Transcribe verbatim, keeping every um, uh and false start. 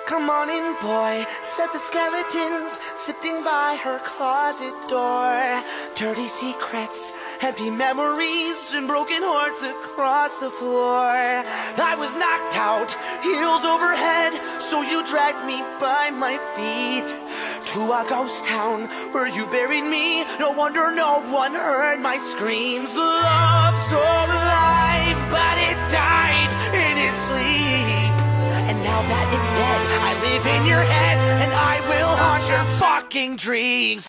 Come on in, boy, said the skeletons, sitting by her closet door. Dirty secrets, empty memories, and broken hearts across the floor. I was knocked out, heels overhead, so you dragged me by my feet to a ghost town where you buried me. No wonder no one heard my screams. Love's so alive, but it died in its sleep. And now that it's dead, I live in your head, and I will haunt your fucking dreams.